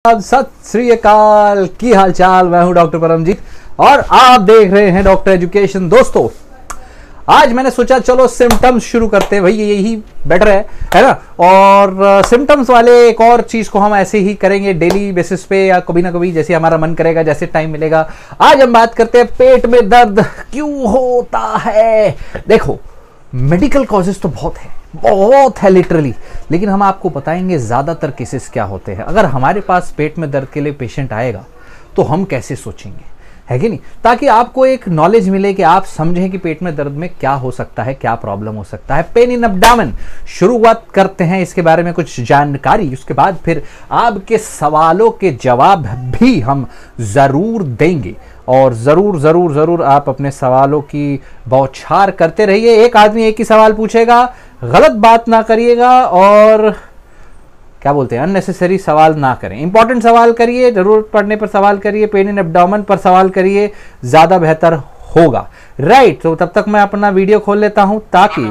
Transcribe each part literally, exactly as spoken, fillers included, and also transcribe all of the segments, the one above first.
सत श्री अकाल, की हाल चाल। मैं हूं डॉक्टर परमजीत और आप देख रहे हैं डॉक्टर एजुकेशन। दोस्तों, आज मैंने सोचा चलो सिम्टम्स शुरू करते हैं, भाई यही बेटर है है ना। और सिम्टम्स वाले एक और चीज को हम ऐसे ही करेंगे डेली बेसिस पे या कभी ना कभी, जैसे हमारा मन करेगा, जैसे टाइम मिलेगा। आज हम बात करते हैं पेट में दर्द क्यों होता है। देखो, मेडिकल कॉजेज तो बहुत है, बहुत है लिटरली, लेकिन हम आपको बताएंगे ज्यादातर केसेस क्या होते हैं। अगर हमारे पास पेट में दर्द के लिए पेशेंट आएगा तो हम कैसे सोचेंगे, है कि नहीं, ताकि आपको एक नॉलेज मिले कि आप समझें कि पेट में दर्द में क्या हो सकता है, क्या प्रॉब्लम हो सकता है। पेन इन एब्डोमेन, शुरुआत करते हैं इसके बारे में कुछ जानकारी, उसके बाद फिर आपके सवालों के जवाब भी हम जरूर देंगे। और जरूर जरूर जरूर आप अपने सवालों की बौछार करते रहिए। एक आदमी एक ही सवाल पूछेगा, गलत बात ना करिएगा और क्या बोलते हैं, अननेसेसरी सवाल ना करें। इंपॉर्टेंट सवाल करिए, जरूरत पड़ने पर सवाल करिए, पेन इन एब्डोमेन पर सवाल करिए, ज्यादा बेहतर होगा। राइट, तो तब तक मैं अपना वीडियो खोल लेता हूं ताकि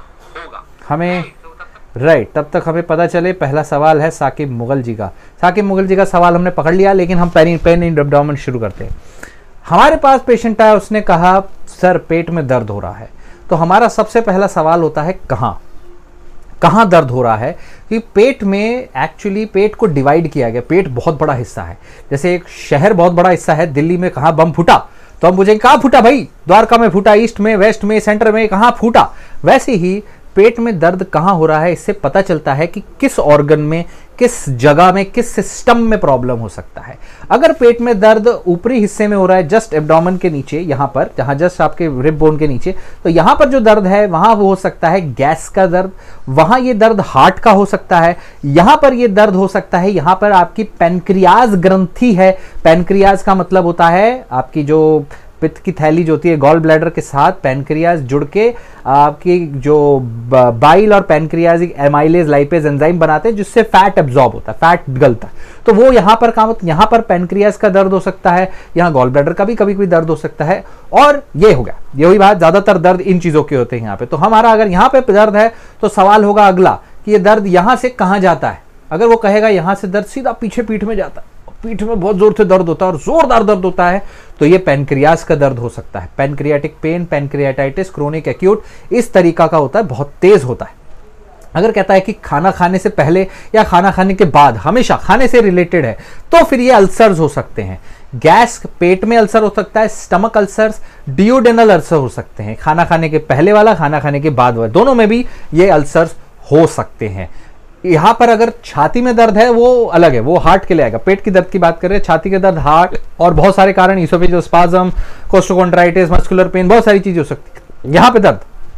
हमें राइट right, तब तक हमें पता चले। पहला सवाल है साकिब मुगल जी का। साकिब मुगल जी का सवाल हमने पकड़ लिया, लेकिन हम पेन पेन इन एब्डोमेन शुरू करते हैं। हमारे पास पेशेंट आया, उसने कहा सर पेट में दर्द हो रहा है। तो हमारा सबसे पहला सवाल होता है कहाँ कहाँ दर्द हो रहा है। कि पेट में एक्चुअली पेट को डिवाइड किया गया। पेट बहुत बड़ा हिस्सा है, जैसे एक शहर बहुत बड़ा हिस्सा है। दिल्ली में कहाँ बम फूटा तो हम पूछेंगे कहाँ फूटा भाई, द्वारका में फूटा, ईस्ट में, वेस्ट में, सेंटर में, कहाँ फूटा। वैसे ही पेट में दर्द कहाँ हो रहा है, इससे पता चलता है कि किस ऑर्गन में, किस जगह में, किस सिस्टम में प्रॉब्लम हो सकता है। अगर पेट में दर्द ऊपरी हिस्से में हो रहा है, जस्ट एब्डोमेन के नीचे, यहां पर, जहां जस्ट आपके रिब बोन के नीचे, तो यहां पर जो दर्द है वहां वो हो सकता है गैस का दर्द। वहां ये दर्द हार्ट का हो सकता है। यहां पर ये दर्द हो सकता है, यहां पर आपकी पैनक्रियाज ग्रंथि है। पैनक्रियाज का मतलब होता है आपकी जो पित्त की थैली जो होती है, गॉल ब्लैडर के साथ पैनक्रियाज जुड़ के आपकी जो बाइल और पैनक्रियाजिक एमाइलेज लाइपेज एंजाइम बनाते हैं, जिससे फैट एब्जॉर्ब होता है, फैट गलता है। तो वो यहां पर काम, यहां पर पैनक्रियाज का दर्द हो सकता है, यहां गॉल ब्लैडर का भी कभी कभी दर्द हो सकता है। और ये हो गया, ये हुई बात, ज्यादातर दर्द इन चीजों के होते हैं यहाँ पे। तो हमारा अगर यहाँ पे दर्द है तो सवाल होगा अगला कि ये दर्द यहां से कहां जाता है। अगर वो कहेगा यहां से दर्द सीधा पीछे पीठ में जाता है, पीठ में बहुत जोर से दर्द होता है और जोरदार दर्द होता है, तो ये पैनक्रियाज का दर्द हो सकता है। Pancreatic pain, pancreatitis, chronic acute, इस तरीका का होता है, बहुत तेज होता है। अगर कहता है कि खाना खाने से पहले या खाना खाने के बाद, हमेशा खाने से रिलेटेड है, तो फिर ये अल्सर्स हो सकते हैं। गैस, पेट में अल्सर हो सकता है, स्टमक अल्सर्स, डियोडेनल अल्सर हो सकते हैं। खाना खाने के पहले वाला, खाना खाने के बाद वाला, दोनों में भी ये अल्सर्स हो सकते हैं। यहां पर अगर छाती में दर्द है वो अलग है, वो हार्ट के लिए आएगा। पेट की दर्द की बात कर रहे हैं, छाती के दर्द, हार्ट और बहुत सारे कारण, oesophageal spasm, costochondritis, muscular pain, बहुत सारी चीजें हो सकती है। यहां पे दर्द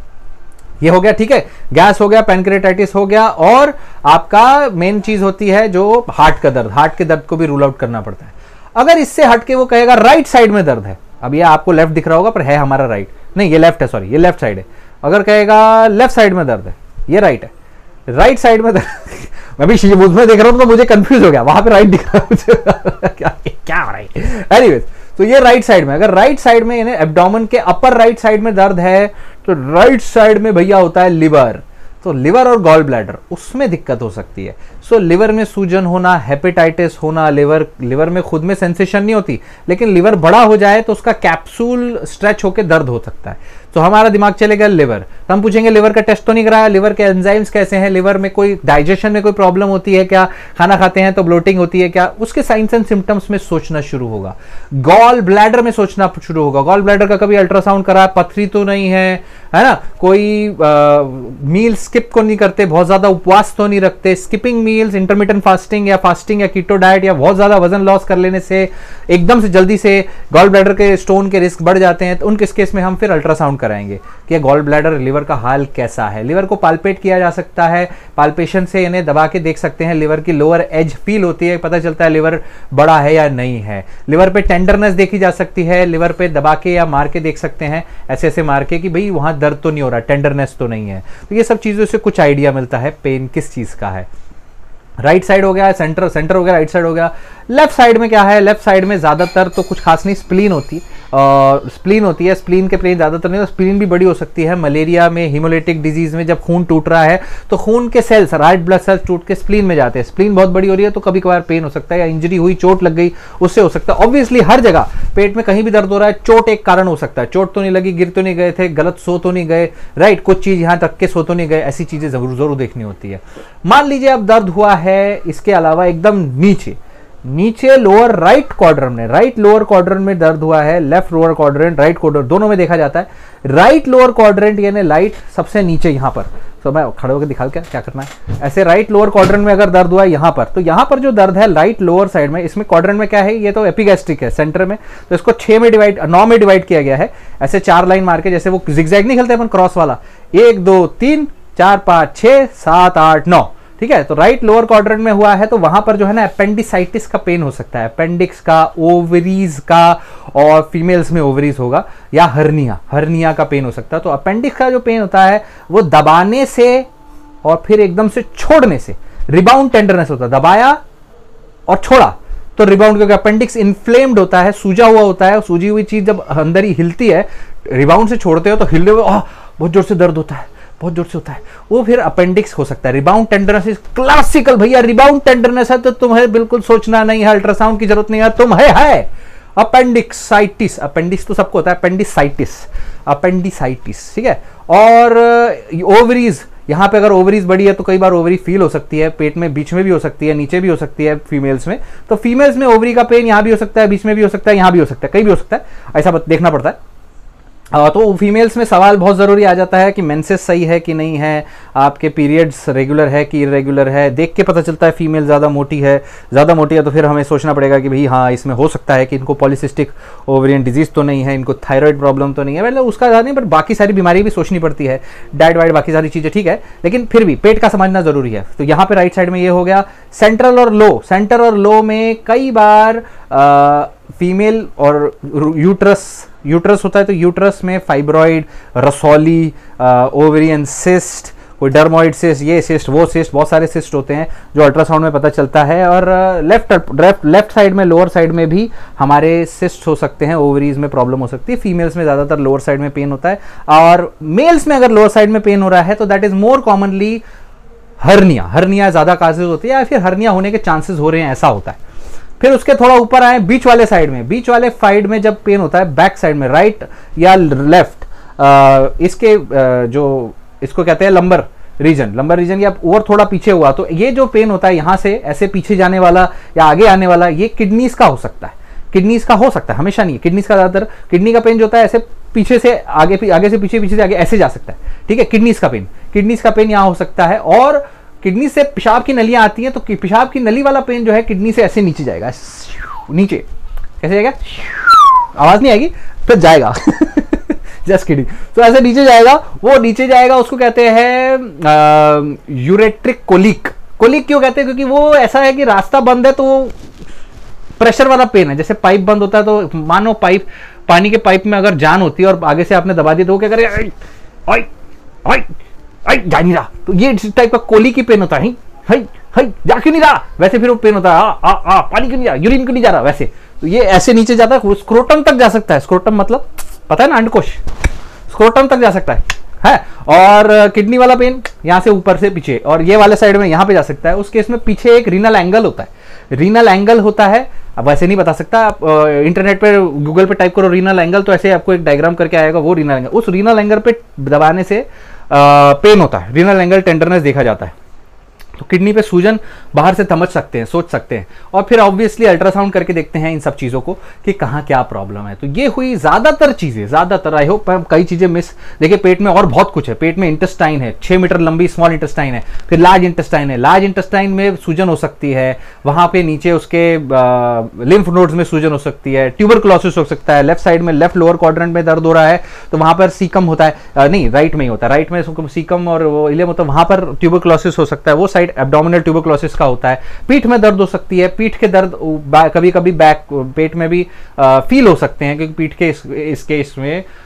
ये हो गया, ठीक है, गैस हो गया, पैनक्रियाटाइटिस हो गया, और आपका मेन चीज होती है जो हार्ट का दर्द। हार्ट के दर्द को भी रूल आउट करना पड़ता है। अगर इससे हटके वो कहेगा राइट साइड में दर्द है, अब ये आपको लेफ्ट दिख रहा होगा पर है हमारा राइट, नहीं ये लेफ्ट है, सॉरी ये लेफ्ट साइड है। अगर कहेगा लेफ्ट साइड में दर्द है, ये राइट है, राइट साइड में मैं भी उसमें देख रहा हूं तो मुझे कंफ्यूज हो गया, वहां पे राइट दिख रहा है मुझे क्या क्या हो रहा है। एनीवेज, तो ये राइट साइड में, अगर राइट साइड में यानी एब्डोमेन के अपर राइट साइड में दर्द है, तो राइट साइड में भैया होता है लिवर। तो लिवर और गॉल ब्लैडर, उसमें दिक्कत हो सकती है। सो लिवर में सूजन होना, हेपेटाइटिस होना, लिवर लिवर में खुद में सेंसेशन नहीं होती, लेकिन लिवर बड़ा हो जाए तो उसका कैप्सूल स्ट्रेच होकर दर्द हो सकता है। तो हमारा दिमाग चलेगा लिवर, तो हम पूछेंगे लिवर का टेस्ट तो नहीं कराया, लिवर के एंजाइम्स कैसे हैं, लिवर में कोई डाइजेशन में कोई प्रॉब्लम होती है क्या, खाना खाते हैं तो ब्लोटिंग होती है क्या, उसके साइंस एंड सिम्टम्स में सोचना शुरू होगा। गॉल ब्लैडर में सोचना शुरू होगा। गॉल ब्लैडर का कभी अल्ट्रासाउंड करा, पथरी तो नहीं है, है ना, कोई मील स्किप को नहीं करते, बहुत ज्यादा उपवास तो नहीं रखते, स्किपिंग मील्स, इंटरमिटेंट फास्टिंग या फास्टिंग या कीटो डाइट, या बहुत ज्यादा वजन लॉस कर लेने से एकदम से जल्दी से गॉल ब्लैडर के स्टोन के रिस्क बढ़ जाते हैं। तो उन किस केस में हम फिर अल्ट्रासाउंड कराएंगे कि गॉल ब्लैडर, लिवर का हाल कैसा है। लिवर को पाल्पेट किया जा सकता है, पाल्पेशन से इन्हें दबा के देख सकते हैं, लिवर की लोअर एज फील होती है, पता चलता है लिवर बड़ा है या नहीं है। लिवर पे टेंडरनेस देखी जा सकती है, लिवर पे दबा के या मार के देख सकते हैं, ऐसे ऐसे मार के कि भाई वहां दर्द तो नहीं हो रहा, टेंडरनेस तो नहीं है। तो ये सब चीजों से कुछ आइडिया मिलता है पेन किस चीज का है। राइट साइड हो गया, सेंटर सेंटर हो गया, राइट साइड हो गया। लेफ्ट साइड में क्या है, लेफ्ट साइड में ज्यादातर तो कुछ खास नहीं, स्प्लीन होती और स्प्लीन होती है। स्प्लीन के पेन ज्यादातर नहीं, तो स्प्लीन भी बड़ी हो सकती है। मलेरिया में, हीमोलिटिक डिजीज में जब खून टूट रहा है तो खून के सेल्स, राइट ब्लड सेल्स टूट के स्प्लीन में जाते हैं। स्प्लीन बहुत बड़ी हो रही है तो कभी कभार पेन हो सकता है, या इंजरी हुई, चोट लग गई, उससे हो सकता है। ऑब्वियसली हर जगह पेट में कहीं भी दर्द हो रहा है, चोट एक कारण हो सकता है। चोट तो नहीं लगी, गिर तो नहीं गए थे, गलत सो तो नहीं गए, राइट, कुछ चीज यहाँ तक के सो तो नहीं गए, ऐसी चीजें जरूर जरूर देखनी होती है। मान लीजिए अब दर्द हुआ है इसके अलावा एकदम नीचे, नीचे लोअर राइट क्वाड्रेंट में, राइट लोअर क्वाड्रेंट में दर्द हुआ है, left lower quadrant, right quadrant, दोनों में देखा जाता है। राइट लोअर क्वाड्रेंट यानी लाइट सबसे नीचे यहां पर, तो मैं खड़े होकर दिखा क्या क्या करना है, ऐसे राइट लोअर क्वाड्रेंट में अगर दर्द हुआ है यहां पर, तो यहां पर जो दर्द है राइट लोअर साइड में, इसमें क्वाड्रेंट में क्या है, ये तो एपिगैस्ट्रिक है सेंटर में, तो इसको छह में डिवाइड, नौ में डिवाइड किया गया है। ऐसे चार लाइन मार के, जैसे वो जिगजैग नहीं खेलते अपन क्रॉस वाला, एक दो तीन चार पांच छह सात आठ नौ, ठीक है। तो राइट लोअर क्वाड्रेंट में हुआ है तो वहां पर जो है ना अपेंडिसाइटिस का पेन हो सकता है, अपेंडिक्स का, ओवरीज का, और फीमेल्स में ओवरीज होगा, या हर्निया, हर्निया का पेन हो सकता है। तो अपेंडिक्स का जो पेन होता है वो दबाने से और फिर एकदम से छोड़ने से रिबाउंड टेंडरनेस होता है। दबाया और छोड़ा तो रिबाउंड, क्योंकि अपेंडिक्स इन्फ्लेम्ड होता है, सूजा हुआ होता है, सूजी हुई चीज जब अंदर ही हिलती है, रिबाउंड से छोड़ते हो तो हिलने में बहुत जोर से दर्द होता है, बहुत जोर से होता है, वो फिर अपेंडिक्स हो सकता है। रिबाउंड टेंडरनेस क्लासिकल, भैया रिबाउंड टेंडरनेस है तो तुम्हें बिल्कुल सोचना नहीं है, अल्ट्रासाउंड की जरूरत नहीं है, तुम है है अपेंडिक्साइटिस। अपेंडिक्स तो सबको होता है, अपेंडिसाइटिस, अपेंडिसाइटिस, ठीक है। और ओवरीज, यहां पे अगर ओवरीज बड़ी है तो कई बार ओवरी फील हो सकती है, पेट में बीच में भी हो सकती है, नीचे भी हो सकती है फीमेल्स में, तो फीमेल्स में ओवरी का पेन यहां भी हो सकता है, बीच में भी हो सकता है, यहां भी हो सकता है, कहीं भी हो सकता है, ऐसा देखना पड़ता है। तो फीमेल्स में सवाल बहुत ज़रूरी आ जाता है कि मेंसेस सही है कि नहीं है, आपके पीरियड्स रेगुलर है कि इरेगुलर है, देख के पता चलता है फीमेल ज़्यादा मोटी है, ज़्यादा मोटी है तो फिर हमें सोचना पड़ेगा कि भाई हाँ इसमें हो सकता है कि इनको पॉलिसिस्टिक ओवरियन डिजीज़ तो नहीं है, इनको थायराइड प्रॉब्लम तो नहीं है, मतलब उसका ज़्यादा नहीं, बट बाकी सारी बीमारी भी सोचनी पड़ती है, डाइट वाइट बाकी सारी चीज़ें, ठीक है, लेकिन फिर भी पेट का समझना ज़रूरी है। तो यहाँ पर राइट साइड में ये हो गया। सेंट्रल और लो, सेंटर और लो में कई बार फीमेल और यूट्रस, यूट्रस होता है तो यूट्रस में फाइब्रॉइड, रसौली, ओवेरियन सिस्ट, कोई डर्मोइड सिस्ट, ये सिस्ट वो सिस्ट, बहुत सारे सिस्ट होते हैं जो अल्ट्रासाउंड में पता चलता है। और लेफ्ट लेफ्ट लेफ्ट साइड में, लोअर साइड में भी हमारे सिस्ट हो सकते हैं, ओवरीज में प्रॉब्लम हो सकती है। फीमेल्स में ज़्यादातर लोअर साइड में पेन होता है, और मेल्स में अगर लोअर साइड में पेन हो रहा है तो that is more commonly hernia, hernia ज़्यादा काजेज होती है, या फिर हर्निया होने के चांसेस हो रहे हैं, ऐसा होता है। फिर उसके थोड़ा ऊपर आए बीच वाले साइड में, बीच वाले साइड में जब पेन होता है, बैक साइड में, राइट या लेफ्ट, इसके आ, जो इसको कहते हैं लंबर रीजन, लंबर रीजन या और थोड़ा पीछे हुआ, तो ये जो पेन होता है यहाँ से ऐसे पीछे जाने वाला या आगे आने वाला, ये किडनीज का हो सकता है, किडनीज का हो सकता है, हमेशा नहीं, किडनीज का ज्यादातर, किडनी का पेन जो होता है ऐसे पीछे से आगे, आगे से पीछे, पीछे से आगे ऐसे जा सकता है, ठीक है, किडनीज का पेन, किडनीज का पेन यहाँ हो सकता है। और किडनी से पेशाब की नलियां आती हैं तो पेशाब की नली वाला पेन जो है किडनी से ऐसे नीचे जाएगा, नीचे कैसे जाएगा, आवाज नहीं आएगी फिर जाएगा जस्ट किडिंग, तो ऐसे नीचे जाएगा, वो नीचे जाएगा, उसको कहते हैं यूरेट्रिक कोलिक। कोलिक क्यों कहते हैं, क्योंकि वो ऐसा है कि रास्ता बंद है तो वो प्रेशर वाला पेन है, जैसे पाइप बंद होता है तो मानो पाइप, पानी के पाइप में अगर जान होती है और आगे से आपने दबा दी तो वो क्या करेगा, जा नहीं रहा, तो ये इस टाइप का कोली की पेन होता है, हई हई जा क्यों नहीं रहा, वैसे फिर वो पेन होता है, आ, आ, आ, पानी क्यों नहीं जा, यूरिन क्यों नहीं जा रहा, वैसे तो ये ऐसे नीचे जाता है, स्क्रोटम तक जा सकता है, स्क्रोटम मतलब पता है ना, अंडकोश, स्क्रोटम तक जा सकता है, है। और किडनी वाला पेन यहाँ से ऊपर से पीछे, और ये वाले साइड में यहाँ पे जा सकता है। उस केस में पीछे एक रीनल एंगल होता है, रीनल एंगल होता है, अब वैसे नहीं बता सकता, आप इंटरनेट पे गूगल पे टाइप करो रीनल एंगल तो ऐसे आपको एक डायग्राम करके आएगा, वो रीनल एंगल, उस रीनल एंगल पे दबाने से पेन होता है, रीनल एंगल टेंडरनेस देखा जाता है। तो किडनी पे सूजन बाहर से समझ सकते हैं, सोच सकते हैं, और फिर ऑब्वियसली अल्ट्रासाउंड करके देखते हैं इन सब चीज़ों को कि कहाँ क्या प्रॉब्लम है। तो ये हुई ज़्यादातर चीज़ें, ज़्यादातर, आई होप कई चीज़ें मिस, देखिए पेट में और बहुत कुछ है, पेट में इंटेस्टाइन है, छः मीटर लंबी स्मॉल इंटेस्टाइन है, फिर लार्ज इंटेस्टाइन है, लार्ज इंटेस्टाइन में सूजन हो सकती है, वहाँ पे नीचे उसके लिम्फ नोड्स में सूजन हो सकती है, ट्यूबरकुलोसिस हो सकता है, लेफ्ट साइड में लेफ्ट लोअर क्वाड्रेंट में दर्द हो रहा है तो वहाँ पर सीकम होता है, आ, नहीं राइट में ही होता है, राइट में सीकम और वो इलियम होता है, वहाँ पर ट्यूबरकुलोसिस हो सकता है, वो एब्डोमिनल ट्यूबरकुलोसिस का होता है। पीठ में दर्द हो सकती है, पीठ के दर्द कभी कभी बैक पेट में भी आ, फील हो सकते हैं, क्योंकि पीठ के इस, इस केस में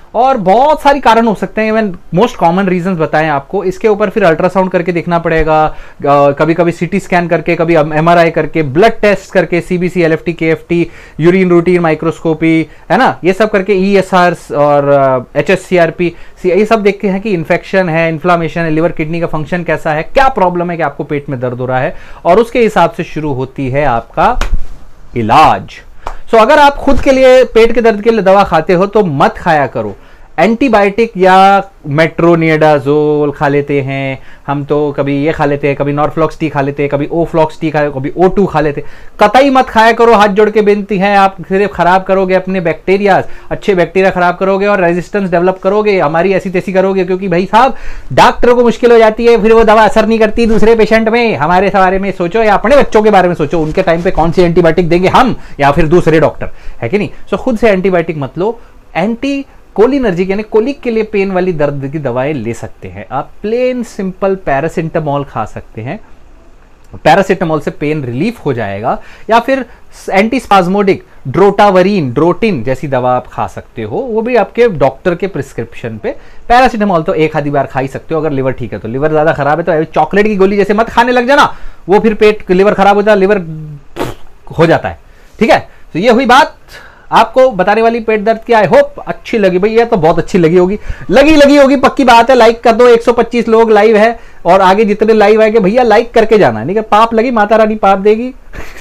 और बहुत सारी कारण हो सकते हैं, इवन मोस्ट कॉमन रीजंस बताएं आपको। इसके ऊपर फिर अल्ट्रासाउंड करके देखना पड़ेगा, कभी कभी सीटी स्कैन करके, कभी एमआरआई करके, ब्लड टेस्ट करके, CBC, LFT, KFT, urine routine microscopy, है ना, ये सब करके, ईएसआर और एचएससीआरपी, ये सब देखते हैं कि इन्फेक्शन है, इन्फ्लामेशन है, लिवर किडनी का फंक्शन कैसा है, क्या प्रॉब्लम है कि आपको पेट में दर्द हो रहा है, और उसके हिसाब से शुरू होती है आपका इलाज। सो so, अगर आप खुद के लिए पेट के दर्द के लिए दवा खाते हो तो मत खाया करो। एंटीबायोटिक या मेट्रोनिडाजोल खा लेते हैं हम, तो कभी ये खा लेते हैं, कभी नॉर्फ्लॉक्स टी खा लेते हैं, कभी ओफ्लॉक्स टी खा, कभी ओ टू खा लेते हैं। कतई मत खाया करो, हाथ जोड़ के बेनती है। आप सिर्फ खराब करोगे अपने बैक्टीरिया, अच्छे बैक्टीरिया खराब करोगे और रेजिस्टेंस डेवलप करोगे, हमारी ऐसी तैसी करोगे, क्योंकि भाई साहब डॉक्टरों को मुश्किल हो जाती है, फिर वो दवा असर नहीं करती दूसरे पेशेंट में। हमारे बारे में सोचो या अपने बच्चों के बारे में सोचो, उनके टाइम पे कौन सी एंटीबायोटिक देंगे हम या फिर दूसरे डॉक्टर, है कि नहीं। सो खुद से एंटीबायोटिक मत लो। एंटी कोलिनर्जिक यानी कोलिक के लिए पेन वाली दर्द की दवाएं ले सकते हैं आप। प्लेन सिंपल पैरासिटामोल खा सकते हैं, पैरासिटामोल से पेन रिलीफ हो जाएगा, या फिर एंटीस्पाज्मोडिक ड्रोटावरीन, ड्रोटिन जैसी दवा आप खा सकते हो, वो भी आपके डॉक्टर के प्रिस्क्रिप्शन पे। पैरासिटामोल तो एक आधी बार खा ही सकते हो अगर लिवर ठीक है तो। लिवर ज्यादा खराब है तो चॉकलेट की गोली जैसे मत खाने लग जाना, वो फिर पेट लिवर खराब हो जाता है, लिवर हो जाता है, ठीक है। तो ये हुई बात आपको बताने वाली पेट दर्द की। आई होप अच्छी लगी भैया, तो बहुत अच्छी लगी होगी, लगी लगी होगी पक्की बात है। लाइक कर दो, एक सौ पच्चीस लोग लाइव है और आगे जितने लाइव आएंगे भैया लाइक करके जाना, नहीं कि पाप लगी माता रानी पाप देगी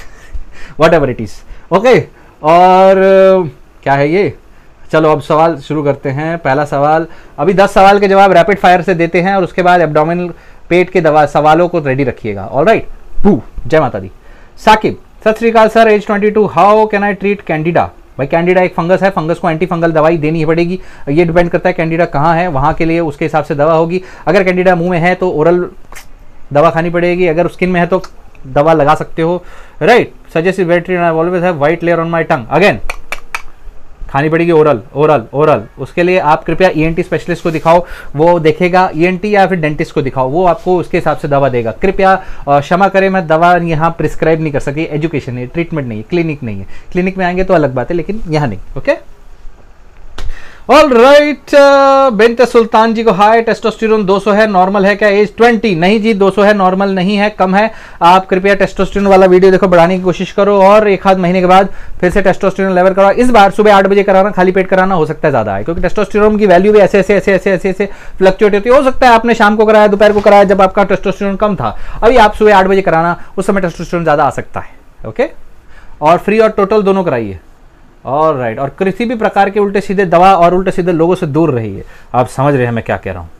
whatever it is, okay. और क्या है ये, चलो अब सवाल शुरू करते हैं। पहला सवाल, अभी दस सवाल के जवाब रैपिड फायर से देते हैं और उसके बाद एब्डोमिनल पेट के दवा सवालों को रेडी रखिएगा। ऑलराइट, जय माता दी। साकिब, सत श्री अकाल sir, age twenty two, how can I treat candida. भाई कैंडिडा एक फंगस है, फंगस को एंटी फंगल दवाई देनी ही पड़ेगी। ये डिपेंड करता है कैंडिडा कहाँ है, वहाँ के लिए उसके हिसाब से दवा होगी। अगर कैंडिडा मुंह में है तो ओरल दवा खानी पड़ेगी, अगर स्किन में है तो दवा लगा सकते हो, राइट। सजेस्ट वेटरीन I always have white layer on my tongue, again खानी पड़ेगी ओरल ओरल ओरल। उसके लिए आप कृपया ईएनटी स्पेशलिस्ट को दिखाओ, वो देखेगा, ईएनटी या फिर डेंटिस्ट को दिखाओ, वो आपको उसके हिसाब से दवा देगा। कृपया क्षमा करें, मैं दवा यहाँ प्रिस्क्राइब नहीं कर सकी, एजुकेशन नहीं, ट्रीटमेंट नहीं है, क्लिनिक नहीं है। क्लिनिक में आएंगे तो अलग बात है, लेकिन यहाँ नहीं, okay. All right, Binte Sultan ji को हाय, टेस्टोस्टेरोन दो सौ है, नॉर्मल है क्या, एज ट्वेंटी। नहीं जी, दो सौ है, नॉर्मल नहीं है, कम है। आप कृपया टेस्टोस्टेरोन वाला वीडियो देखो, बढ़ाने की कोशिश करो और एक आध महीने के बाद फिर से टेस्टोस्टेरोन लेवल कराओ। इस बार सुबह आठ बजे कराना, खाली पेट कराना, हो सकता है ज्यादा है, क्योंकि टेस्टोस्टेरोन की वैल्यू भी ऐसे ऐसे ऐसे ऐसे ऐसे ऐसे फ्लक्चुएट होती है। हो सकता है आपने शाम को कराया, दोपहर को कराया, जब आपका टेस्टोस्टेरोन कम था। अभी आप सुबह आठ बजे कराना, उस समय टेस्टोस्टेरोन ज्यादा आ सकता है, ओके। और फ्री और टोटल दोनों कराइए, ऑल राइट। और किसी भी प्रकार के उल्टे सीधे दवा और उल्टे सीधे लोगों से दूर रहिए। आप समझ रहे हैं मैं क्या कह रहा हूं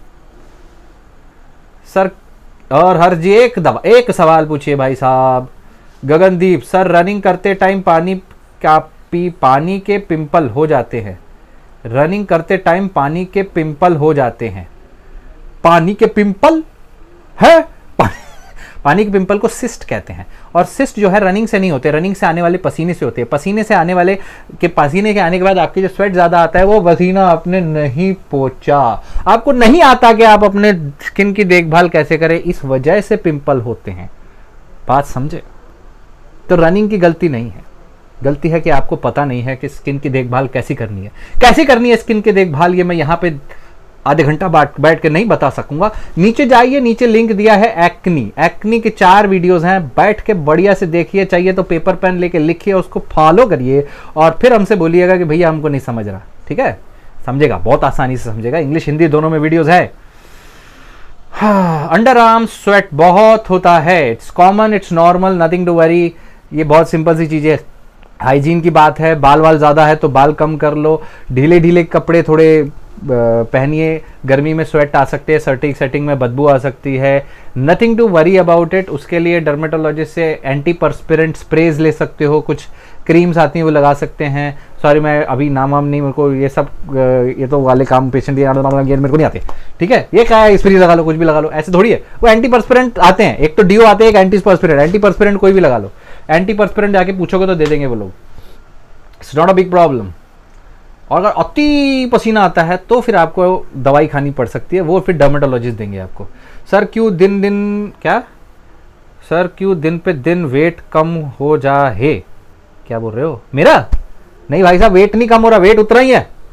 सर। और हर जी एक दवा, एक सवाल पूछिए भाई साहब। गगनदीप, सर रनिंग करते टाइम पानी का पी पानी के पिंपल हो जाते हैं। रनिंग करते टाइम पानी के पिंपल हो जाते हैं। पानी के पिंपल है, पानी के पिंपल को सिस्ट कहते हैं। और सिस्ट जो है रनिंग से नहीं होते, रनिंग से आने वाले पसीने से होते हैं। पसीने से आने वाले के पसीने के आने के बाद आपकी जो स्वेट ज्यादा आता है, वो पसीना आपने नहीं पोंछा, आपको नहीं आता कि आप अपने स्किन की देखभाल कैसे करें, इस वजह से पिंपल होते हैं। बात समझे? तो रनिंग की गलती नहीं है, गलती है कि आपको पता नहीं है कि स्किन की देखभाल कैसी करनी है। कैसी करनी है स्किन की देखभाल, ये मैं यहाँ पे आधे घंटा बैठ के नहीं बता सकूंगा। नीचे जाइए, नीचे लिंक दिया है एक्नी, एक्नी के चार वीडियोस हैं, बैठ के बढ़िया से देखिए। चाहिए तो पेपर पेन लेके लिखिए, उसको फॉलो करिए और फिर हमसे बोलिएगा कि भैया हमको नहीं समझ रहा, ठीक है। समझेगा, बहुत आसानी से समझेगा, इंग्लिश हिंदी दोनों में वीडियोस है। अंडर आर्म स्वेट बहुत होता है, it's common, it's normal, nothing to worry. ये बहुत सिंपल सी चीजें, हाइजीन की बात है। बाल वाल ज्यादा है तो बाल कम कर लो, ढीले ढीले कपड़े थोड़े पहनिए। गर्मी में स्वेट आ सकते हैं, सर्टिंग सेटिंग में बदबू आ सकती है। Nothing to worry about it. उसके लिए डर्मेटोलॉजिस्ट से एंटी परस्पिरेंट स्प्रेज ले सकते हो, कुछ क्रीम्स आती हैं वो लगा सकते हैं। सॉरी मैं अभी नाम वाम नहीं, मेरे को ये सब ये तो वाले काम पेशेंट ये मेरे को नहीं आते, ठीक है। ये क्या है, स्प्रे लगा लो, कुछ भी लगा लो, ऐसे थोड़ी है। वो एंटी परस्पिरेंट आते हैं, एक तो डीओ आते हैं, एक एंटी परस्पिरेंट। एंटी परस्पिरेंट कोई भी लगा लो, एंटी परस्पिरेंट जाके पूछोगे तो दे देंगे वो लोग, it's not a big problem. और अगर अति पसीना आता है तो फिर आपको दवाई खानी पड़ सकती है, वो फिर डर्मेटोलॉजिस्ट देंगे आपको। सर क्यों दिन दिन क्या सर क्यों दिन पे दिन वेट कम हो जा है, क्या बोल रहे हो? मेरा नहीं भाई साहब, वेट नहीं कम हो रहा, वेट उतना ही है।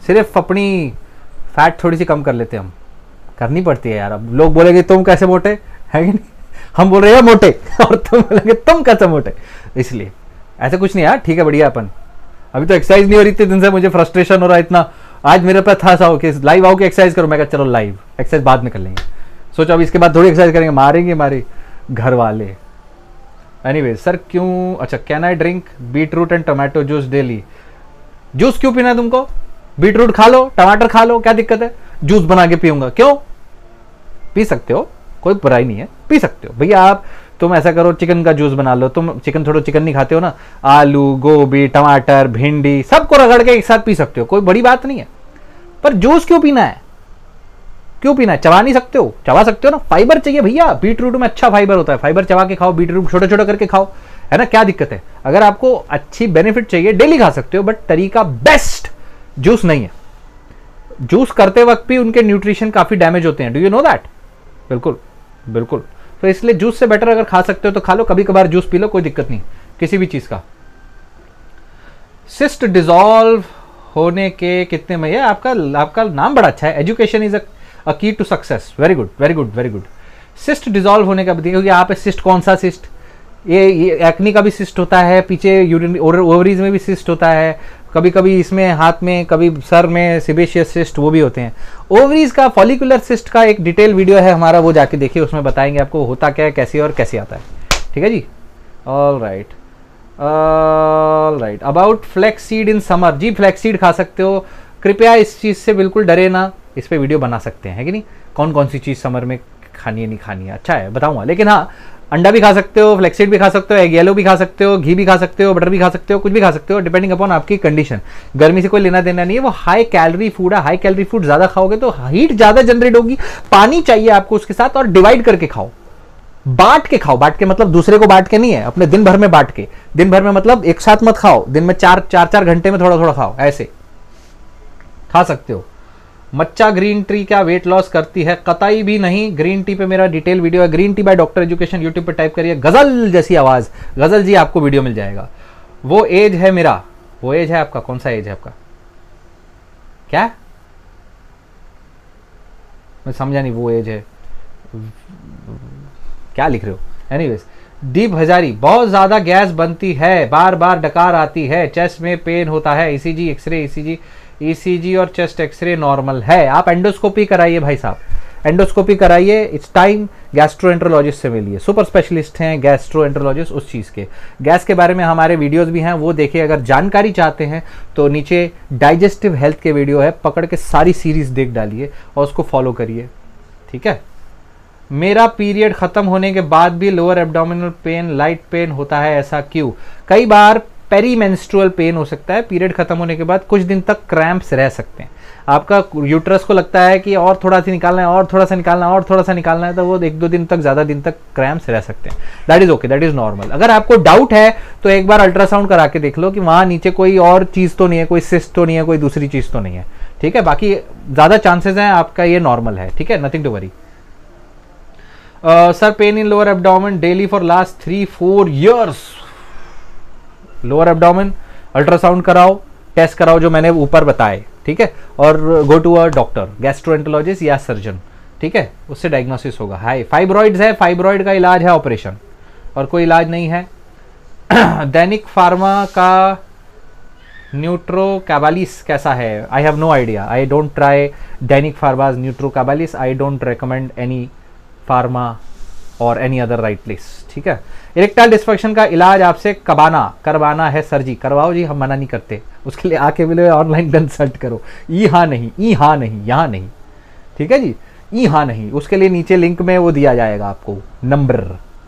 सिर्फ अपनी फैट थोड़ी सी कम कर लेते हैं हम, करनी पड़ती है यार। अब लोग बोलेंगे तुम कैसे मोटे, है कि नहीं, हम बोल रहे हैं मोटे और तुम बोलेंगे तुम कैसे मोटे, इसलिए ऐसा कुछ नहीं यार, ठीक है बढ़िया। अपन अभी तो एक्सरसाइज नहीं हो रही, इतने दिन से मुझे फ्रस्ट्रेशन हो रहा है इतना, आज मेरे पास था सा हो कि लाइव आओ कि एक्सरसाइज करो, मैं कहा चलो लाइव एक्सरसाइज बाद में कर लेंगे, सोचो अभी इसके बाद थोड़ी एक्सरसाइज करेंगे, मारेंगे हमारे घर वाले। एनीवे सर क्यों, अच्छा can I drink beetroot and tomato juice daily, juice क्यों पीना है तुमको, बीट रूट खा लो, टमाटर खा लो, क्या दिक्कत है, जूस बना के पीऊंगा, क्यों, पी सकते हो, कोई बुराई नहीं है, पी सकते हो भैया। आप तुम ऐसा करो चिकन का जूस बना लो, तुम चिकन थोड़ा चिकन नहीं खाते हो ना, आलू गोभी टमाटर भिंडी सबको रगड़ के एक साथ पी सकते हो, कोई बड़ी बात नहीं है। पर जूस क्यों पीना है, क्यों पीना है, चबा नहीं सकते हो, चबा सकते हो ना, फाइबर चाहिए भैया, बीट रूट में अच्छा फाइबर होता है, फाइबर चबा के खाओ, बीट रूट छोटा छोटा करके खाओ, है ना, क्या दिक्कत है। अगर आपको अच्छी बेनिफिट चाहिए डेली खा सकते हो, बट तरीका बेस्ट जूस नहीं है। जूस करते वक्त भी उनके न्यूट्रिशन काफी डैमेज होते हैं, डू यू नो दैट, बिल्कुल बिल्कुल। तो इसलिए जूस से बेटर अगर खा सकते हो तो खा लो, कभी कभार जूस पी लो, कोई दिक्कत नहीं किसी भी चीज का। सिस्ट डिसॉल्व होने के कितने में, आपका आपका नाम बड़ा अच्छा है, education is a key to success, very good very good very good. Cyst dissolve होने का बताइए, यहाँ पे सिस्ट कौन सा सिस्ट, ये ये एक्नी का भी सिस्ट होता है, पीछे यूरिन ओवरीज में भी सिस्ट होता है, कभी कभी इसमें हाथ में, कभी सर में सिबेशियस सिस्ट वो भी होते हैं। ओवरीज का फॉलिकुलर सिस्ट का एक डिटेल वीडियो है हमारा, वो जाके देखिए, उसमें बताएंगे आपको होता क्या है, कैसे और कैसे आता है, ठीक है जी। All right all right about flax seed in summer, जी फ्लैक्स सीड खा सकते हो, कृपया इस चीज़ से बिल्कुल डरे ना, इस पर वीडियो बना सकते हैं, है कि नहीं, कौन कौन सी चीज़ समर में खानी है नहीं खानी है, अच्छा है बताऊंगा। लेकिन हाँ अंडा भी खा सकते हो, फ्लैक्सीड भी खा सकते हो, एग येलो भी खा सकते हो, घी भी खा सकते हो, बटर भी खा सकते हो, कुछ भी खा सकते हो, डिपेंडिंग अपॉन आपकी कंडीशन। गर्मी से कोई लेना देना नहीं है, वो हाई कैलोरी फूड है, हाई कैलोरी फूड ज्यादा खाओगे तो हीट ज्यादा जनरेट होगी, पानी चाहिए आपको उसके साथ, और डिवाइड करके खाओ, बांट के खाओ, बांट के मतलब दूसरे को बांट के नहीं है, अपने दिन भर में बांट के, दिन भर में मतलब एक साथ मत खाओ, दिन में चार चार चार घंटे में थोड़ा थोड़ा खाओ, ऐसे खा सकते हो। मच्चा ग्रीन टी क्या वेट लॉस करती है, कतई भी नहीं, ग्रीन टी पे मेरा डिटेल वीडियो है, green tea by doctor education, YouTube पे टाइप करिए, गजल जैसी आवाज, गजल जी आपको वीडियो मिल जाएगा। वो एज है मेरा, वो एज है आपका, कौन सा एज है आपका, क्या मैं समझा नहीं, वो एज है क्या लिख रहे हो, एनीवेज। दीप हजारी, बहुत ज्यादा गैस बनती है, बार बार डकार आती है, चेस्ट में पेन होता है, ईसीजी एक्सरे, ईसीजी ईसीजी और चेस्ट एक्सरे नॉर्मल है, आप एंडोस्कोपी कराइए भाई साहब, एंडोस्कोपी कराइए, इट्स टाइम गैस्ट्रोएंटरोलॉजिस्ट से मिलिए, सुपर स्पेशलिस्ट हैं गैस्ट्रोएंटरोलॉजिस्ट उस चीज़ के। गैस के बारे में हमारे वीडियोस भी हैं, वो देखिए, अगर जानकारी चाहते हैं तो नीचे डाइजेस्टिव हेल्थ के वीडियो है, पकड़ के सारी सीरीज देख डालिए और उसको फॉलो करिए, ठीक है। मेरा पीरियड खत्म होने के बाद भी lower abdominal pain, light pain होता है, ऐसा क्यों, कई बार पेरीमेंस्ट्रुअल पेन हो सकता है, पीरियड खत्म होने के बाद कुछ दिन तक क्रैम्प्स रह सकते हैं, आपका यूट्रस को लगता है कि और थोड़ा सा निकालना है, और थोड़ा सा निकालना है, और थोड़ा सा निकालना है, तो वो एक दो दिन तक, ज्यादा दिन तक क्रैम्प्स रह सकते हैं, that is okay, that is normal. अगर आपको डाउट है तो एक बार अल्ट्रासाउंड करा के देख लो कि वहां नीचे कोई और चीज तो नहीं है, कोई सिस्ट तो नहीं है, कोई दूसरी चीज तो नहीं है, ठीक है, बाकी ज्यादा चांसेस हैं आपका ये नॉर्मल है, ठीक है, nothing to worry. Sir pain in lower abdomen daily for last three four years, lower abdomen ultrasound कराओ, टेस्ट कराओ जो मैंने ऊपर बताए, ठीक है, और go to a doctor, gastroenterologist या सर्जन, ठीक है, उससे डायग्नोसिस होगा। हाई फाइब्रॉइड्स है, फाइब्रॉइड का इलाज है ऑपरेशन, और कोई इलाज नहीं है। दैनिक फार्मा का न्यूट्रो कैबालिस कैसा है, I have no idea, I don't try दैनिक फार्माज न्यूट्रो कैबालिस, I don't recommend any pharma और एनी अदर राइट प्लेस, ठीक है। इरेक्टाइल डिस्फंक्शन का इलाज आपसे कबाना करवाना है सर जी, करवाओ जी, हम मना नहीं करते, उसके लिए आके बोले ऑनलाइन कंसल्ट करो, ई हाँ नहीं, ई हाँ नहीं, यहाँ नहीं, ठीक है जी, ई हाँ नहीं, उसके लिए नीचे लिंक में वो दिया जाएगा आपको number.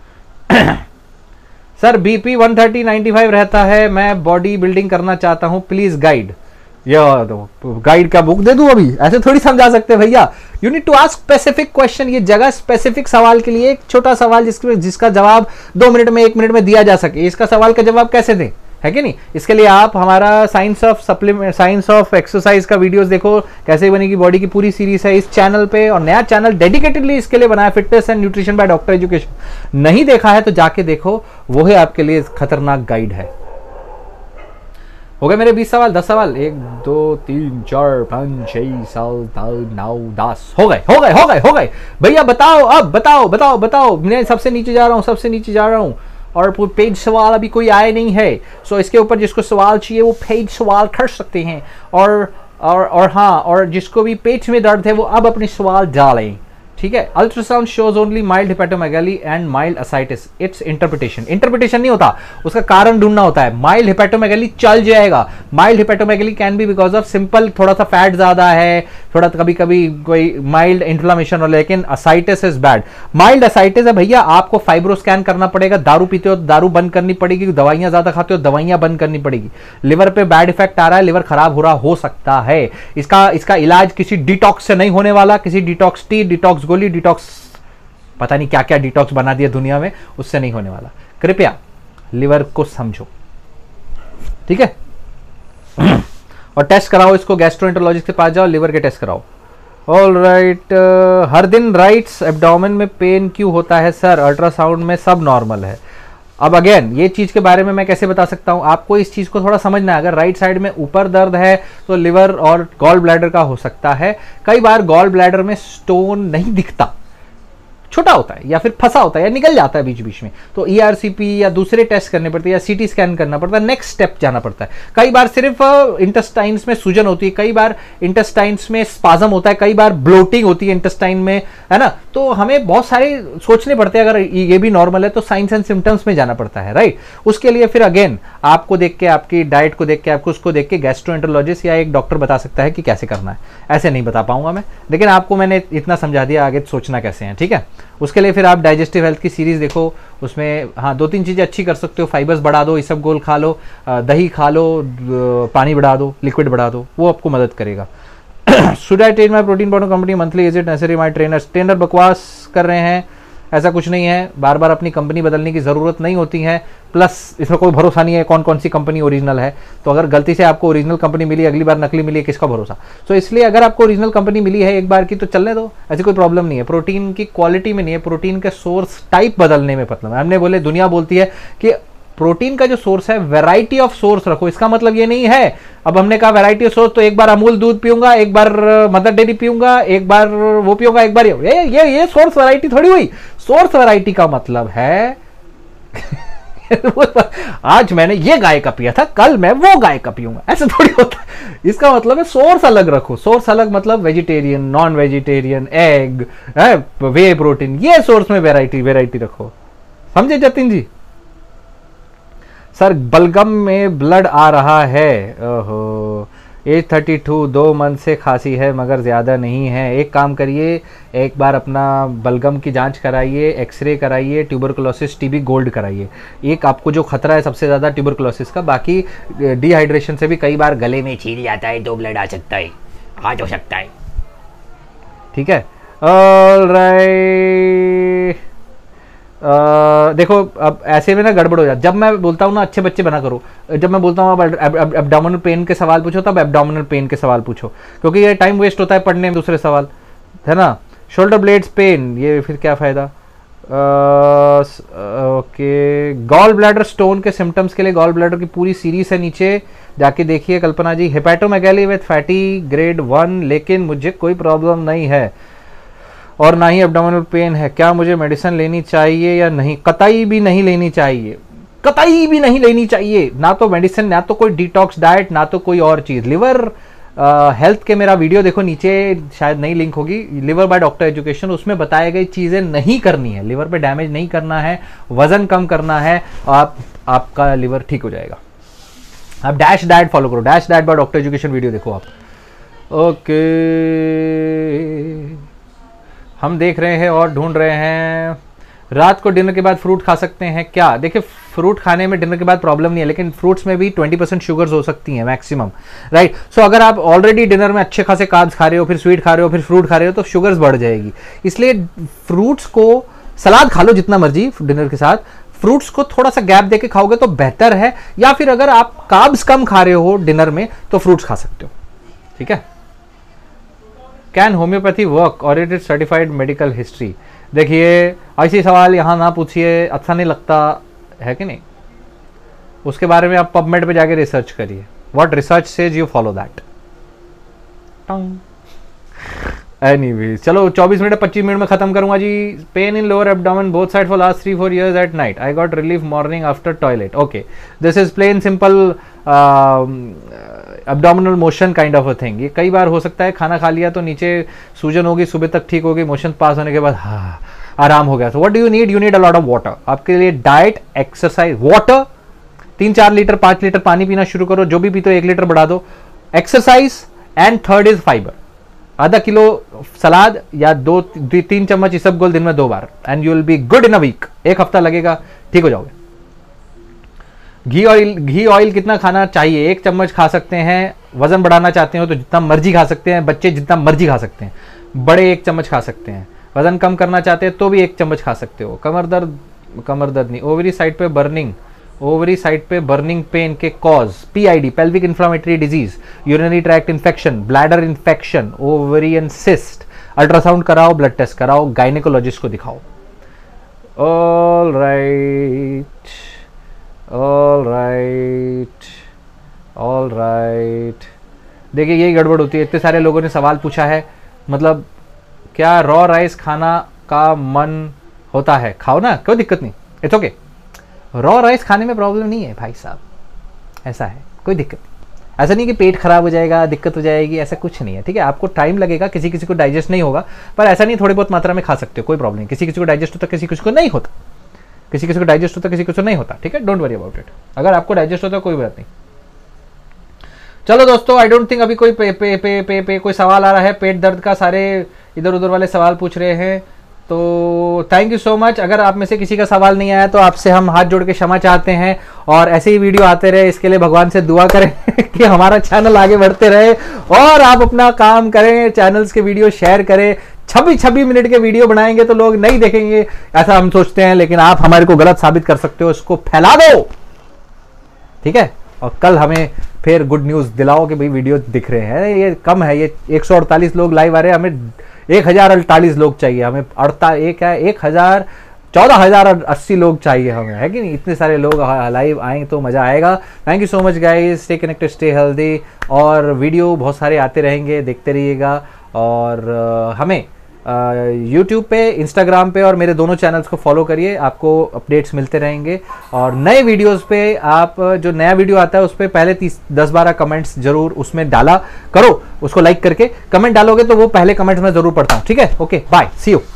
Sir BP one thirty ninety five रहता है, मैं बॉडी बिल्डिंग करना चाहता हूँ, प्लीज गाइड, या गाइड का बुक दे दूं अभी, ऐसे थोड़ी समझा सकते भैया, you need to ask specific question, ये जगह स्पेसिफिक सवाल के लिए, एक छोटा सवाल जिसके जिसका जवाब दो मिनट में एक मिनट में दिया जा सके, इसका सवाल का जवाब कैसे दें, है कि नहीं। इसके लिए आप हमारा science of supplement, science of exercise का वीडियोस देखो, कैसे बनेगी बॉडी की पूरी सीरीज है इस चैनल पे, और नया चैनल डेडिकेटेडली इसके लिए बनाया, fitness and nutrition by doctor education, नहीं देखा है तो जाके देखो, वो है आपके लिए खतरनाक गाइड है। हो गए मेरे बीस सवाल, दस सवाल, एक दो तीन चार पाँच छः सात आठ नौ दस, हो गए हो गए हो गए हो गए भैया। बताओ अब, बताओ बताओ बताओ। मैं सबसे नीचे जा रहा हूँ, सबसे नीचे जा रहा हूँ, और पेज सवाल अभी कोई आए नहीं है। सो इसके ऊपर जिसको सवाल चाहिए वो पेज सवाल कर सकते हैं। और और और हाँ, और जिसको भी पेट में दर्द है वो अब अपने सवाल डालें, ठीक है। Ultrasound shows only mild hepatomegaly and mild ascites, its interpretation. Interpretation नहीं होता, उसका कारण ढूंढना होता है। माइल्ड हेपेटोमेगाली चल जाएगा। Mild hepatomegaly can be because of simple थोड़ा सा फैट ज्यादा है, थोड़ा कभी कभी कोई माइल्ड इन्फ्लामेशन हो, लेकिन ascites is bad. Mild ascites है भैया, आपको फाइब्रो स्कैन करना पड़ेगा। दारू पीते हो तो दारू बंद करनी पड़ेगी, दवाइयां ज्यादा खाते हो दवाइयां बंद करनी पड़ेगी। लिवर पे बैड इफेक्ट आ रहा है, लिवर खराब हो रहा हो सकता है। इसका इसका इलाज किसी डिटॉक्स से नहीं होने वाला, किसी डिटॉक्स टी, डिटॉक्स गोली, डिटॉक्स पता नहीं क्या क्या डिटॉक्स बना दिया दुनिया में, उससे नहीं होने वाला। कृपया लिवर को समझो, ठीक है। और टेस्ट कराओ इसको, गैस्ट्रोएंटरोलॉजिस्ट के पास जाओ, लिवर के टेस्ट कराओ। All right. हर दिन राइट्स एब्डोमेन में पेन क्यों होता है सर? अल्ट्रासाउंड में सब नॉर्मल है। अब अगेन ये चीज के बारे में मैं कैसे बता सकता हूं आपको, इस चीज को थोड़ा समझना है। अगर राइट साइड में ऊपर दर्द है तो लिवर और गॉल ब्लैडर का हो सकता है। कई बार गॉल ब्लैडर में स्टोन नहीं दिखता, छोटा होता है या फिर फंसा होता है या निकल जाता है बीच बीच में, तो ईआरसीपी या दूसरे टेस्ट करने पड़ते हैं या सीटी स्कैन करना पड़ता है, नेक्स्ट स्टेप जाना पड़ता है। कई बार सिर्फ इंटेस्टाइन्स में सूजन होती है, कई बार इंटेस्टाइन्स में स्पाजम होता है, कई बार ब्लोटिंग होती है इंटेस्टाइन में, है ना। तो हमें बहुत सारे सोचने पड़ते हैं। अगर ये भी नॉर्मल है तो साइंस एंड सिम्टम्स में जाना पड़ता है, राइट। उसके लिए फिर अगेन आपको देख के, आपकी डाइट को देख के, आपको उसको देख के गैस्ट्रोएंटरोलॉजिस्ट या एक डॉक्टर बता सकता है कि कैसे करना है। ऐसे नहीं बता पाऊंगा मैं, लेकिन आपको मैंने इतना समझा दिया, आगे सोचना कैसे है, ठीक है। उसके लिए फिर आप डाइजेस्टिव हेल्थ की सीरीज देखो, उसमें हाँ दो तीन चीज़ें अच्छी कर सकते हो। फाइबर्स बढ़ा दो, इसबगोल खा लो, दही खा लो, पानी बढ़ा दो, लिक्विड बढ़ा दो, वो आपको मदद करेगा। Should I train my protein powder company monthly, is it necessary? My trainers trainer बकवास कर रहे हैं, ऐसा कुछ नहीं है। बार बार अपनी कंपनी बदलने की ज़रूरत नहीं होती है। प्लस इसमें कोई भरोसा नहीं है कौन कौन सी कंपनी ओरिजिनल है। तो अगर गलती से आपको ओरिजिनल कंपनी मिली, अगली बार नकली मिली, किसका भरोसा। तो इसलिए अगर आपको ओरिजिनल कंपनी मिली है एक बार की तो चलने दो, ऐसी कोई प्रॉब्लम नहीं है। प्रोटीन की क्वालिटी में नहीं है, प्रोटीन के सोर्स टाइप बदलने में मतलब है। हमने बोले, दुनिया बोलती है कि प्रोटीन का जो सोर्स है वैरायटी ऑफ सोर्स रखो। इसका मतलब ये नहीं है, अब हमने कहा वैरायटी ऑफ सोर्स तो एक बार अमूल दूध पीऊंगा, एक बार मदर डेयरी पीऊंगा, एक बार वो पीऊंगा, एक बार ये ये ये सोर्स वैरायटी थोड़ी हुई। सोर्स वैरायटी का मतलब है आज मैंने ये गाय का पिया था, कल मैं वो गाय का पीऊंगा, ऐसा थोड़ी होता है। इसका मतलब है सोर्स अलग रखो। सोर्स अलग मतलब vegetarian, non vegetarian, egg, whey protein, ये सोर्स में वैरायटी वैरायटी रखो। समझे जतिन जी? सर बलगम में ब्लड आ रहा है। ओहो, एज थर्टी टू, दो मंथ से खांसी है मगर ज़्यादा नहीं है। एक काम करिए, एक बार अपना बलगम की जांच कराइए, एक्सरे कराइए, ट्यूबरकुलोसिस टीबी गोल्ड कराइए। एक आपको जो खतरा है सबसे ज़्यादा ट्यूबरकुलोसिस का, बाकी डिहाइड्रेशन से भी कई बार गले में छील जाता है तो ब्लड आ सकता है, आज हो सकता है, ठीक है। ऑलराइट। Uh, देखो अब ऐसे में ना गड़बड़ हो जाता। जब मैं बोलता हूँ ना अच्छे बच्चे बना करो, जब मैं बोलता हूँ अब एब्डोमिनल पेन के सवाल पूछो तब एब्डोमिनल पेन के सवाल पूछो, क्योंकि ये टाइम वेस्ट होता है पढ़ने में दूसरे सवाल, है ना। शोल्डर ब्लेड्स पेन, ये फिर क्या फ़ायदा। ओके, गॉल ब्लैडर स्टोन के सिम्टम्स के लिए गॉल ब्लैडर की पूरी सीरीज है, नीचे जाके देखिए Kalpana ji. Hepatomegaly with fatty grade one, लेकिन मुझे कोई प्रॉब्लम नहीं है और ना ही एब्डोमिनल पेन है। क्या मुझे मेडिसिन लेनी चाहिए या नहीं? कतई भी नहीं लेनी चाहिए, कतई भी नहीं लेनी चाहिए। ना तो मेडिसिन, ना तो कोई डिटॉक्स डाइट, ना तो कोई और चीज़। लिवर हेल्थ के मेरा वीडियो देखो, नीचे शायद नई लिंक होगी, लिवर बाय डॉक्टर एजुकेशन, उसमें बताई गई चीज़ें नहीं करनी है। लिवर पे डैमेज नहीं करना है, वजन कम करना है, आप आपका लिवर ठीक हो जाएगा। आप डैश डाइट फॉलो करो, DASH diet by doctor education video देखो आप। ओके, हम देख रहे हैं और ढूंढ रहे हैं। रात को डिनर के बाद फ्रूट खा सकते हैं क्या? देखिए, फ्रूट खाने में डिनर के बाद प्रॉब्लम नहीं है, लेकिन फ्रूट्स में भी ट्वेंटी परसेंट शुगर्स हो सकती हैं मैक्सिमम, राइट। सो अगर आप ऑलरेडी डिनर में अच्छे खासे कार्ब्स खा रहे हो, फिर स्वीट खा रहे हो, फिर फ्रूट खा रहे हो, तो शुगर्स बढ़ जाएगी। इसलिए फ्रूट्स को, सलाद खा लो जितना मर्जी डिनर के साथ, फ्रूट्स को थोड़ा सा गैप देके खाओगे तो बेहतर है। या फिर अगर आप कार्ब्स कम खा रहे हो डिनर में तो फ्रूट्स खा सकते हो, ठीक है। Can homeopathy work or it is certified medical history? देखिए, ऐसे सवाल यहाँ ना पूछिए, अच्छा नहीं लगता है कि नहीं। उसके बारे में आप पबमेड पे जाके रिसर्च करिए, what research says you follow that. Anyways चलो चौबीस मिनट पच्चीस मिनट में खत्म करूंगा जी। Pain in lower abdomen both side for last three four years at night, I got relief morning after toilet. Okay, this is plain simple abdominal motion kind of a thing. ये कई बार हो सकता है, खाना खा लिया तो नीचे सूजन होगी, सुबह तक ठीक होगी, मोशन पास होने के बाद हाँ आराम हो गया। तो what do you need? You need a lot of water. आपके लिए डाइट, एक्सरसाइज, वाटर, तीन चार लीटर पांच लीटर पानी पीना शुरू करो, जो भी पीते हो एक लीटर बढ़ा दो, exercise, and third is fibre. आधा किलो सलाद या दो तीन चम्मच इसबगोल दिन में दो बार, and you will be good in a week. एक हफ्ता लगेगा, ठीक हो जाओगे। घी ऑयल, घी ऑयल कितना खाना चाहिए? एक चम्मच खा सकते हैं। वजन बढ़ाना चाहते हो तो जितना मर्जी खा सकते हैं, बच्चे जितना मर्जी खा सकते हैं, बड़े एक चम्मच खा सकते हैं। वजन कम करना चाहते हैं तो भी एक चम्मच खा सकते हो। कमर दर्द, कमर दर्द नहीं, ओवरी साइड पे बर्निंग, ओवरी साइड पे बर्निंग पेन के cause, PID, pelvic inflammatory disease, urinary tract infection, bladder infection, ovarian cyst, ultrasound कराओ, ब्लड टेस्ट कराओ, गायनेकोलॉजिस्ट को दिखाओ। All right, all right, all right. देखिए यही गड़बड़ होती है, इतने सारे लोगों ने सवाल पूछा है। मतलब क्या रॉ राइस खाना का मन होता है? खाओ ना, कोई दिक्कत नहीं, इट्स ओके। रॉ राइस खाने में प्रॉब्लम नहीं है भाई साहब, ऐसा है, कोई दिक्कत नहीं। ऐसा नहीं कि पेट खराब हो जाएगा, दिक्कत हो जाएगी, ऐसा कुछ नहीं है, ठीक है। आपको टाइम लगेगा, किसी किसी को डाइजेस्ट नहीं होगा, पर ऐसा नहीं, थोड़ी बहुत मात्रा में खा सकते हो, कोई प्रॉब्लम नहीं। किसी किसी को डाइजेस्ट होता, किसी किसी को नहीं होता, किसी किसी को डाइजेस्ट होता, किसी किसी को नहीं होता, ठीक है। Don't worry about it. अगर आपको डाइजेस्ट होता है कोई बात नहीं। चलो दोस्तों, आई डोंट थिंक अभी कोई पे पे पे पे पे कोई सवाल आ रहा है पेट दर्द का। सारे इधर उधर वाले सवाल पूछ रहे हैं, तो थैंक यू सो मच। अगर आप में से किसी का सवाल नहीं आया तो आपसे हम हाथ जोड़ के क्षमा चाहते हैं, और ऐसे ही वीडियो आते रहे, इसके लिए भगवान से दुआ करें कि हमारा चैनल आगे बढ़ते रहे, और आप अपना काम करें, चैनल्स के वीडियो शेयर करें। छब्बीस छब्बीस मिनट के वीडियो बनाएंगे तो लोग नहीं देखेंगे, ऐसा हम सोचते हैं, लेकिन आप हमारे को गलत साबित कर सकते हो, इसको फैला दो, ठीक है। और कल हमें फिर गुड न्यूज दिलाओ कि भाई वीडियो दिख रहे हैं। ये कम है, ये एक सौ अड़तालीस लोग लाइव आ रहे हैं, हमें एक हजार अड़तालीस लोग चाहिए, हमें अड़ता एक है एक हजार चौदह हजार अस्सी लोग चाहिए हमें, है कि नहीं। इतने सारे लोग लाइव आएंगे तो मजा आएगा। Thank you so much guys, stay connected, stay healthy, और वीडियो बहुत सारे आते रहेंगे, देखते रहिएगा। और uh, हमें यूट्यूब uh, पे, इंस्टाग्राम पे, और मेरे दोनों चैनल्स को फॉलो करिए, आपको अपडेट्स मिलते रहेंगे। और नए वीडियोस पे आप, जो नया वीडियो आता है उस पर पहले तीस दस बारह कमेंट्स जरूर उसमें डाला करो, उसको लाइक करके कमेंट डालोगे तो वो पहले कमेंट्स में जरूर पढ़ता हूँ, ठीक है। Okay, bye, see you.